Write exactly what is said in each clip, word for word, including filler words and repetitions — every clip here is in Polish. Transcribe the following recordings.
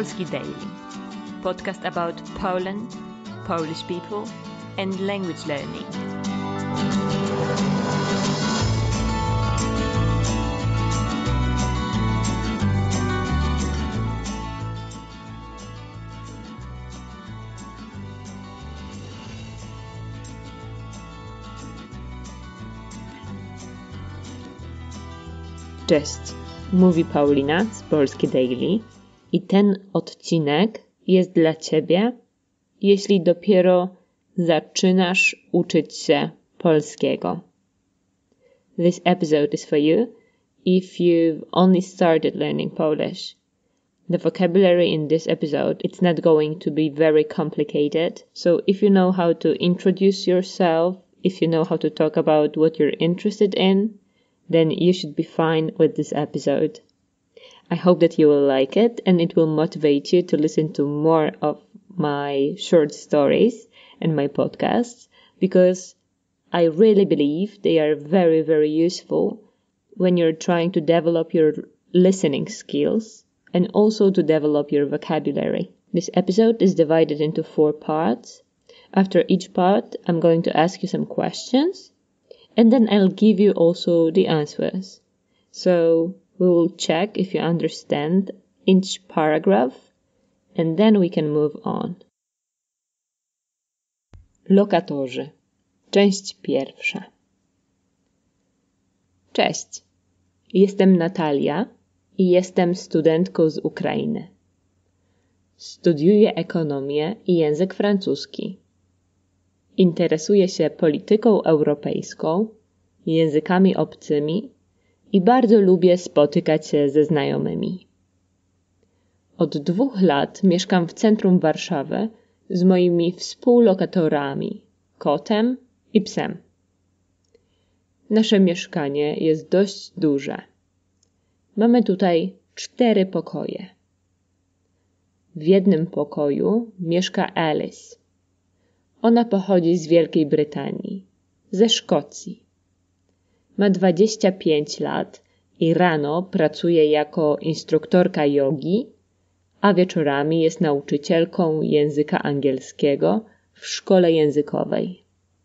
Polski Daily, podcast about Poland, Polish people and language learning. Cześć, mówi Paulina z Polski Daily i ten odcinek jest dla Ciebie, jeśli dopiero zaczynasz uczyć się polskiego. This episode is for you if you've only started learning Polish. The vocabulary in this episode, it's not going to be very complicated, so if you know how to introduce yourself, if you know how to talk about what you're interested in, then you should be fine with this episode. I hope that you will like it and it will motivate you to listen to more of my short stories and my podcasts, because I really believe they are very, very useful when you're trying to develop your listening skills and also to develop your vocabulary. This episode is divided into four parts. After each part, I'm going to ask you some questions, and then I'll give you also the answers. So we will check if you understand each paragraph, and then we can move on. Lokatorzy. Część pierwsza. Cześć. Jestem Natalia i jestem studentką z Ukrainy. Studiuję ekonomię i język francuski. Interesuję się polityką europejską, językami obcymi i bardzo lubię spotykać się ze znajomymi. Od dwóch lat mieszkam w centrum Warszawy z moimi współlokatorami, kotem i psem. Nasze mieszkanie jest dość duże. Mamy tutaj cztery pokoje. W jednym pokoju mieszka Alice. Ona pochodzi z Wielkiej Brytanii, ze Szkocji. Ma dwadzieścia pięć lat i rano pracuje jako instruktorka jogi, a wieczorami jest nauczycielką języka angielskiego w szkole językowej.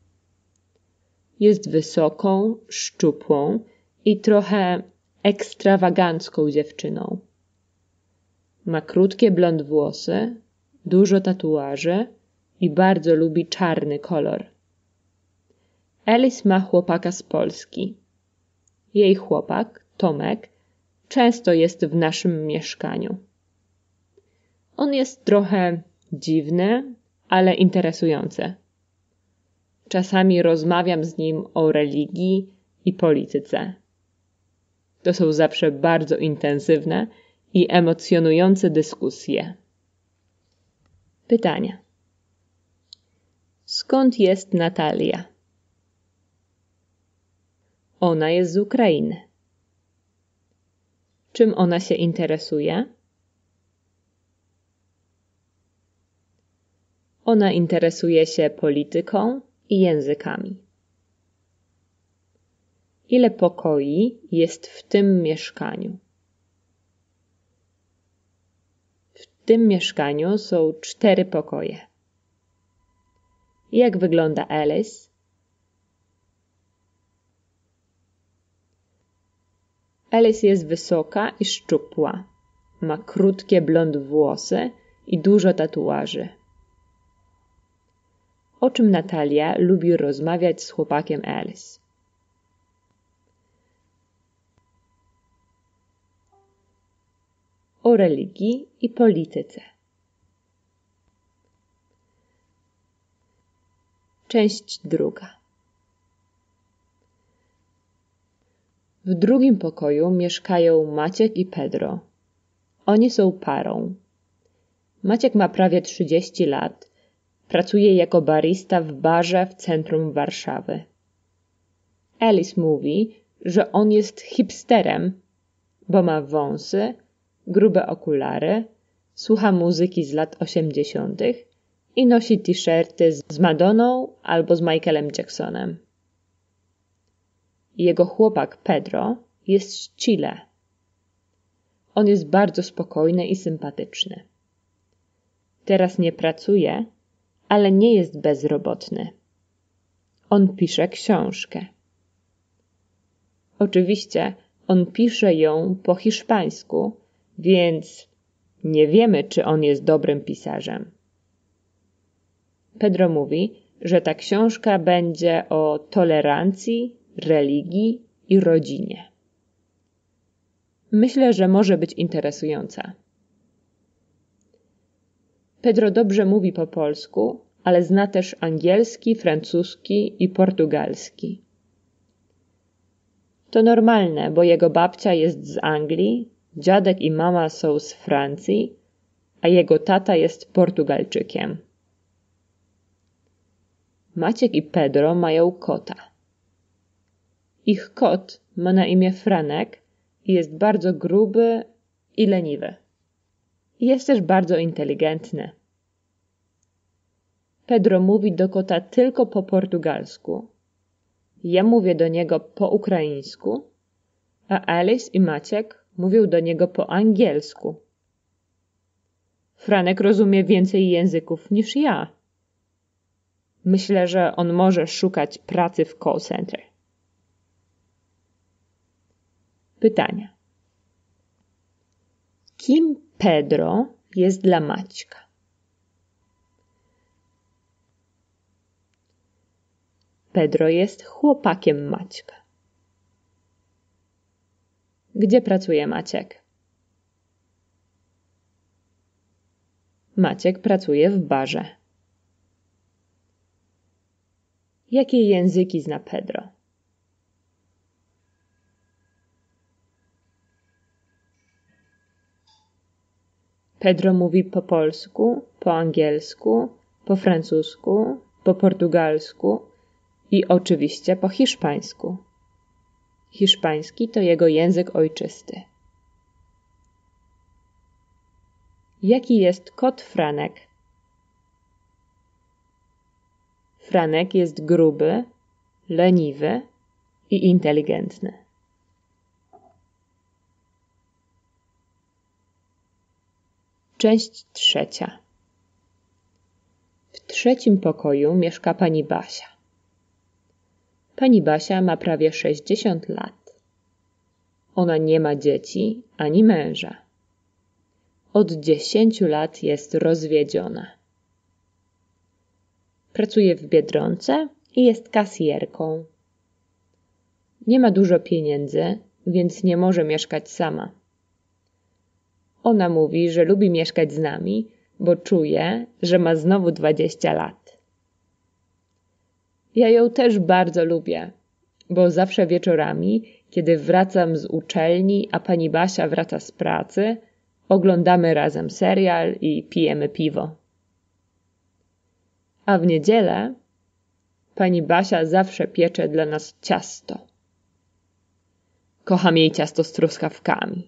Jest wysoką, szczupłą i trochę ekstrawagancką dziewczyną. Ma krótkie blond włosy, dużo tatuaży i bardzo lubi czarny kolor. Alice ma chłopaka z Polski. Jej chłopak, Tomek, często jest w naszym mieszkaniu. On jest trochę dziwny, ale interesujący. Czasami rozmawiam z nim o religii i polityce. To są zawsze bardzo intensywne i emocjonujące dyskusje. Pytania. Skąd jest Natalia? Ona jest z Ukrainy. Czym ona się interesuje? Ona interesuje się polityką i językami. Ile pokoi jest w tym mieszkaniu? W tym mieszkaniu są cztery pokoje. Jak wygląda Alice? Alice jest wysoka i szczupła. Ma krótkie blond włosy i dużo tatuaży. O czym Natalia lubi rozmawiać z chłopakiem Alice? O religii i polityce. Część druga. W drugim pokoju mieszkają Maciek i Pedro. Oni są parą. Maciek ma prawie trzydzieści lat. Pracuje jako barista w barze w centrum Warszawy. Alice mówi, że on jest hipsterem, bo ma wąsy, grube okulary, słucha muzyki z lat osiemdziesiątych i nosi t-shirty z Madonną albo z Michaelem Jacksonem. Jego chłopak Pedro jest z Chile. On jest bardzo spokojny i sympatyczny. Teraz nie pracuje, ale nie jest bezrobotny. On pisze książkę. Oczywiście on pisze ją po hiszpańsku, więc nie wiemy, czy on jest dobrym pisarzem. Pedro mówi, że ta książka będzie o tolerancji, religii i rodzinie. Myślę, że może być interesująca. Pedro dobrze mówi po polsku, ale zna też angielski, francuski i portugalski. To normalne, bo jego babcia jest z Anglii, dziadek i mama są z Francji, a jego tata jest Portugalczykiem. Maciek i Pedro mają kota. Ich kot ma na imię Franek i jest bardzo gruby i leniwy. Jest też bardzo inteligentny. Pedro mówi do kota tylko po portugalsku. Ja mówię do niego po ukraińsku, a Alice i Maciek mówią do niego po angielsku. Franek rozumie więcej języków niż ja. Myślę, że on może szukać pracy w call center. Pytania. Kim Pedro jest dla Maćka? Pedro jest chłopakiem Maćka. Gdzie pracuje Maciek? Maciek pracuje w barze. Jakie języki zna Pedro? Pedro mówi po polsku, po angielsku, po francusku, po portugalsku i oczywiście po hiszpańsku. Hiszpański to jego język ojczysty. Jaki jest kot Franek? Franek jest gruby, leniwy i inteligentny. Część trzecia. W trzecim pokoju mieszka pani Basia. Pani Basia ma prawie sześćdziesiąt lat. Ona nie ma dzieci ani męża. Od dziesięciu lat jest rozwiedziona. Pracuje w Biedronce i jest kasjerką. Nie ma dużo pieniędzy, więc nie może mieszkać sama. Ona mówi, że lubi mieszkać z nami, bo czuje, że ma znowu dwadzieścia lat. Ja ją też bardzo lubię, bo zawsze wieczorami, kiedy wracam z uczelni, a pani Basia wraca z pracy, oglądamy razem serial i pijemy piwo. A w niedzielę pani Basia zawsze piecze dla nas ciasto. Kocham jej ciasto z truskawkami.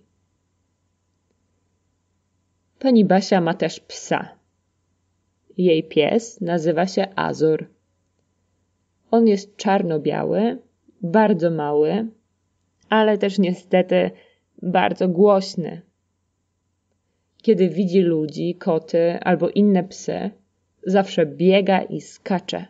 Pani Basia ma też psa. Jej pies nazywa się Azor. On jest czarno-biały, bardzo mały, ale też niestety bardzo głośny. Kiedy widzi ludzi, koty albo inne psy, zawsze biega i skacze.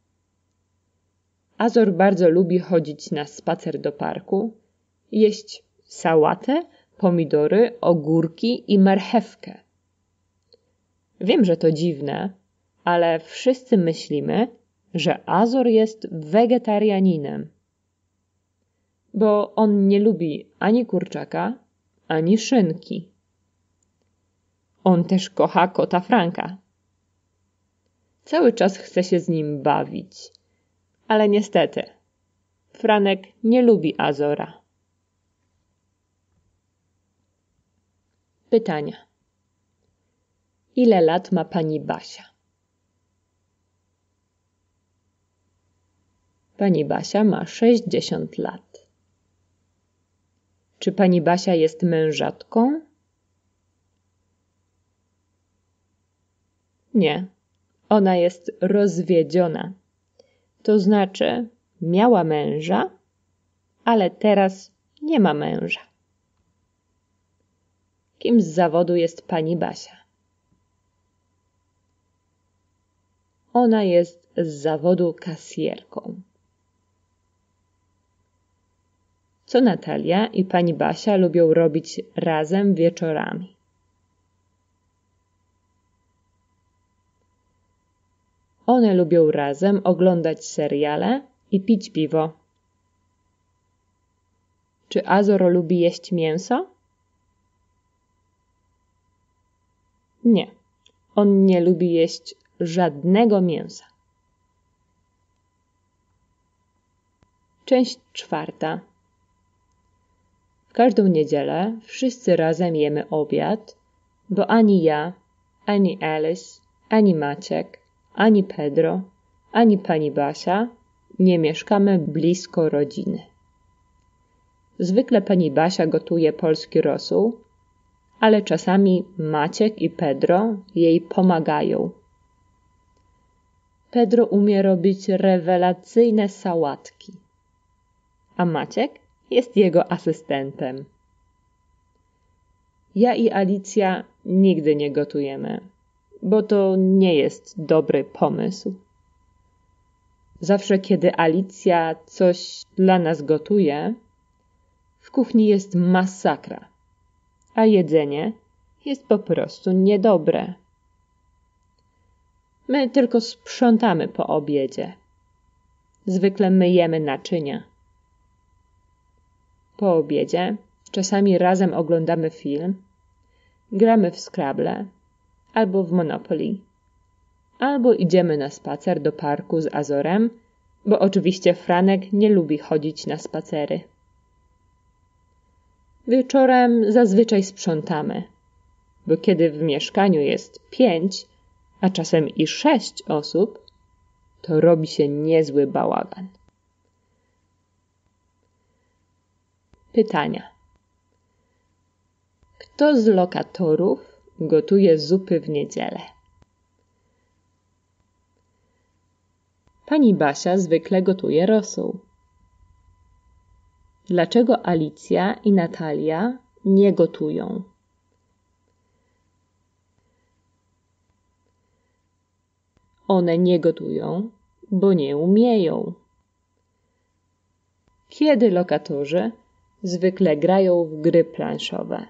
Azor bardzo lubi chodzić na spacer do parku, jeść sałatę, pomidory, ogórki i marchewkę. Wiem, że to dziwne, ale wszyscy myślimy, że Azor jest wegetarianinem, bo on nie lubi ani kurczaka, ani szynki. On też kocha kota Franka. Cały czas chce się z nim bawić, ale niestety Franek nie lubi Azora. Pytania. Ile lat ma pani Basia? Pani Basia ma sześćdziesiąt lat. Czy pani Basia jest mężatką? Nie, ona jest rozwiedziona. To znaczy miała męża, ale teraz nie ma męża. Kim z zawodu jest pani Basia? Ona jest z zawodu kasjerką. Co Natalia i pani Basia lubią robić razem wieczorami? One lubią razem oglądać seriale i pić piwo. Czy Azor lubi jeść mięso? Nie, on nie lubi jeść żadnego mięsa. Część czwarta. W każdą niedzielę wszyscy razem jemy obiad, bo ani ja, ani Alice, ani Maciek, ani Pedro, ani pani Basia nie mieszkamy blisko rodziny. Zwykle pani Basia gotuje polski rosół, ale czasami Maciek i Pedro jej pomagają. Pedro umie robić rewelacyjne sałatki, a Maciek jest jego asystentem. Ja i Alicja nigdy nie gotujemy, bo to nie jest dobry pomysł. Zawsze kiedy Alicja coś dla nas gotuje, w kuchni jest masakra, a jedzenie jest po prostu niedobre. My tylko sprzątamy po obiedzie. Zwykle myjemy naczynia. Po obiedzie czasami razem oglądamy film, gramy w Scrabble albo w Monopoly, albo idziemy na spacer do parku z Azorem, bo oczywiście Franek nie lubi chodzić na spacery. Wieczorem zazwyczaj sprzątamy, bo kiedy w mieszkaniu jest pięć, a czasem i sześć osób, to robi się niezły bałagan. Pytania. Kto z lokatorów gotuje zupy w niedzielę? Pani Basia zwykle gotuje rosół. Dlaczego Alicja i Natalia nie gotują? One nie gotują, bo nie umieją. Kiedy lokatorzy zwykle grają w gry planszowe?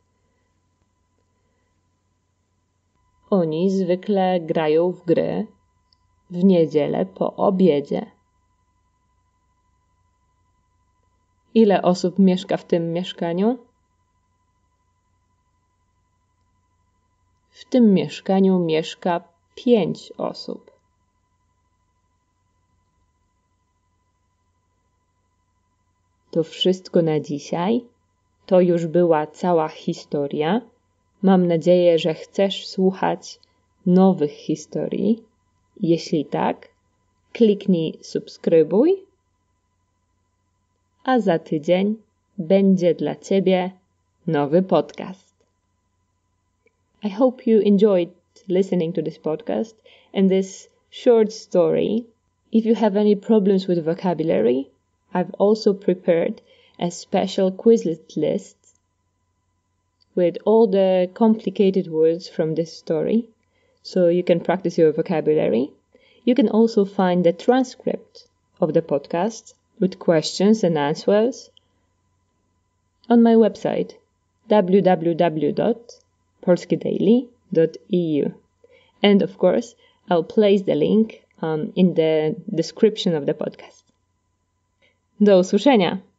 Oni zwykle grają w gry w niedzielę po obiedzie. Ile osób mieszka w tym mieszkaniu? W tym mieszkaniu mieszka pięć osób. To wszystko na dzisiaj. To już była cała historia. Mam nadzieję, że chcesz słuchać nowych historii. Jeśli tak, kliknij subskrybuj, a za tydzień będzie dla Ciebie nowy podcast. I hope you enjoyed listening to this podcast and this short story. If you have any problems with vocabulary, I've also prepared a special Quizlet list with all the complicated words from this story, so you can practice your vocabulary. You can also find the transcript of the podcast with questions and answers on my website w w w dot polski daily dot e u. And of course, I'll place the link um, in the description of the podcast. Do usłyszenia!